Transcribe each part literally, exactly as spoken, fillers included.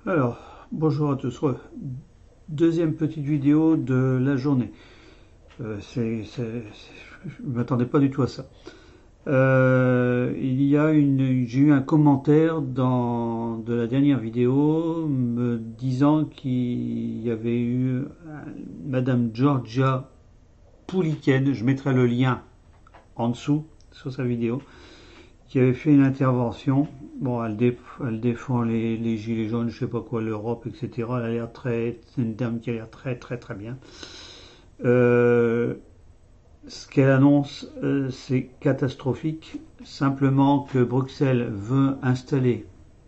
Alors, bonjour à tous. Ouais, deuxième petite vidéo de la journée. Euh, c'est, c'est- je ne m'attendais pas du tout à ça. Euh, il y a une, j'ai eu un commentaire dans de la dernière vidéo me disant qu'il y avait eu euh, Madame Georgia Pouliken, je mettrai le lien en dessous sur sa vidéo, qui avait fait une intervention. Bon, elle, dé- elle défend les, les gilets jaunes, je sais pas quoi, l'Europe, et cetera. Elle a l'air très, c'est une dame qui a l'air très très très bien. Euh, ce qu'elle annonce, euh, c'est catastrophique. Simplement que Bruxelles veut installer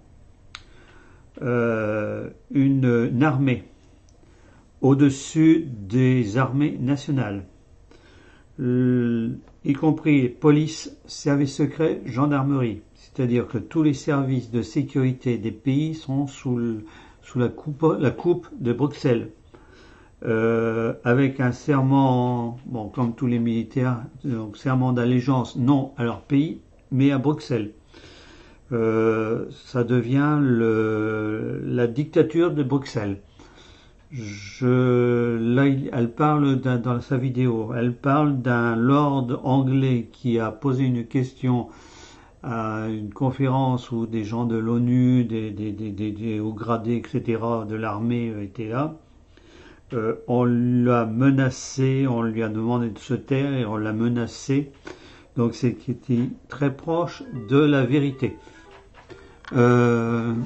euh, une, une armée au-dessus des armées nationales, euh, y compris police, services secrets, gendarmerie. C'est-à-dire que tous les services de sécurité des pays sont sous, le- sous la, coupe, la coupe de Bruxelles. Euh, avec un serment, bon, comme tous les militaires, donc serment d'allégeance non à leur pays, mais à Bruxelles. Euh, ça devient le, la dictature de Bruxelles. Je, là, elle parle dans sa vidéo, elle parle d'un lord anglais qui a posé une question à une conférence où des gens de l'ONU, des, des, des, des, des hauts gradés, et cetera, de l'armée étaient là. Euh, on l'a menacé, on lui a demandé de se taire et on l'a menacé. Donc c'est qui était très proche de la vérité. Euh,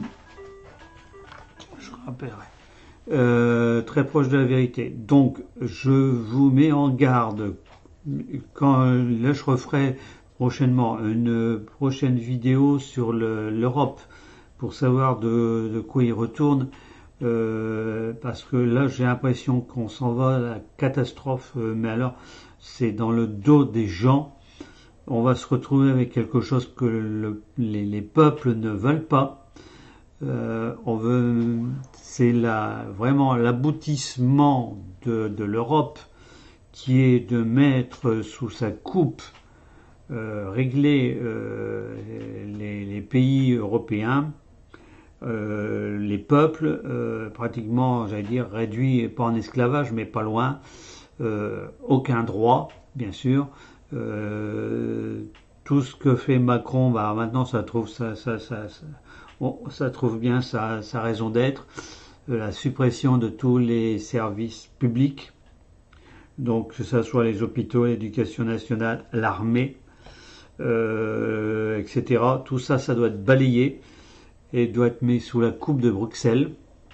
je rappellerai. Euh, très proche de la vérité. Donc je vous mets en garde. Quand là je referai prochainement une prochaine vidéo sur le- l'Europe pour savoir de, de quoi il retourne. Euh, parce que là j'ai l'impression qu'on s'en va à la catastrophe, euh, mais alors c'est dans le dos des gens. On va se retrouver avec quelque chose que le- les, les peuples ne veulent pas. Euh, on veut, c'est la, vraiment l'aboutissement de, de l'Europe qui est de mettre sous sa coupe euh, régler euh, les, les pays européens, euh, les peuples, euh, pratiquement, j'allais dire, réduits, pas en esclavage, mais pas loin, euh, aucun droit, bien sûr. Euh, tout ce que fait Macron, bah, maintenant, ça trouve ça, ça, ça, ça, bon, ça trouve bien sa, sa raison d'être. Euh, la suppression de tous les services publics, donc que ce soit les hôpitaux, l'éducation nationale, l'armée, euh, et cetera. Tout ça, ça doit être balayé et doit être mis sous la coupe de Bruxelles.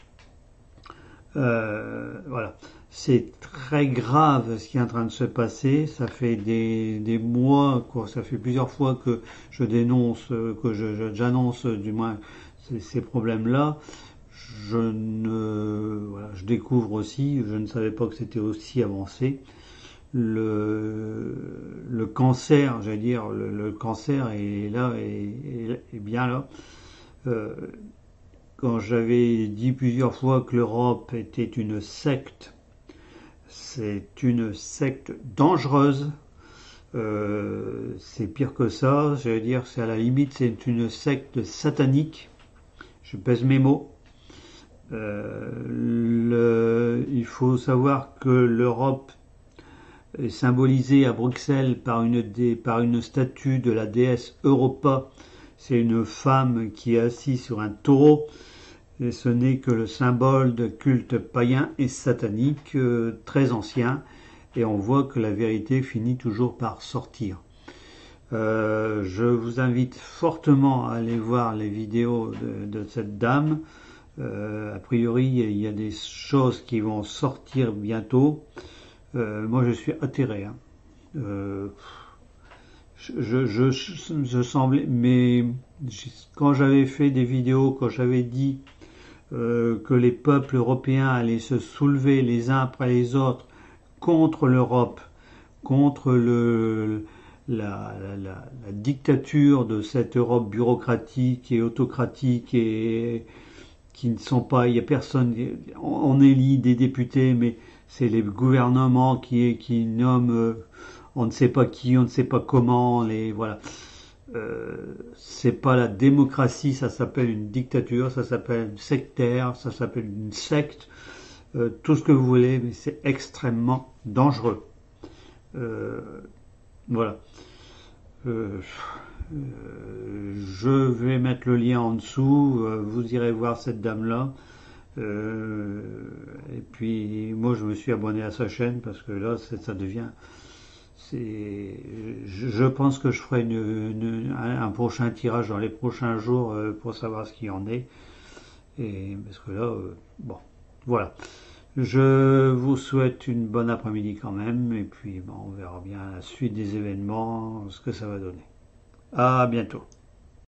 Euh, voilà. C'est très grave ce qui est en train de se passer. Ça fait des, des mois, quoi, ça fait plusieurs fois que je dénonce, que je, je, j'annonce du moins ces, ces problèmes-là. Je ne, voilà, je découvre aussi, je ne savais pas que c'était aussi avancé. Le, le cancer, j'allais dire, le, le cancer est là, est, est bien là. Euh, Quand j'avais dit plusieurs fois que l'Europe était une secte, c'est une secte dangereuse. Euh, c'est pire que ça. Je veux dire, c'est à la limite, c'est une secte satanique. Je pèse mes mots. Euh, le, il faut savoir que l'Europe est symbolisée à Bruxelles par une, dé, par une statue de la déesse Europa. C'est une femme qui est assise sur un taureau. Et ce n'est que le symbole de culte païen et satanique euh, très ancien, et on voit que la vérité finit toujours par sortir. Euh, je vous invite fortement à aller voir les vidéos de, de cette dame. Euh, a priori, il y a des choses qui vont sortir bientôt. Euh, moi, je suis atterré. Hein. Euh, je, je, je, je semblais, mais quand j'avais fait des vidéos, quand j'avais dit Euh, que les peuples européens allaient se soulever les uns après les autres contre l'Europe, contre le, la, la, la, la dictature de cette Europe bureaucratique et autocratique et qui ne sont pas, il y a personne, on élit des députés, mais c'est les gouvernements qui, qui nomment, euh, on ne sait pas qui, on ne sait pas comment, les voilà. Euh, c'est pas la démocratie, ça s'appelle une dictature, ça s'appelle sectaire, ça s'appelle une secte, euh, tout ce que vous voulez, mais c'est extrêmement dangereux. Euh, voilà. Euh, euh, je vais mettre le lien en dessous, euh, vous irez voir cette dame-là. Euh, et puis moi je me suis abonné à sa chaîne parce que là ça devient c'est je pense que je ferai une, une, un prochain tirage dans les prochains jours euh, pour savoir ce qu'il en est, et parce que là euh, bon voilà, je vous souhaite une bonne après-midi quand même, et puis bon, on verra bien la suite des événements, ce que ça va donner. À bientôt.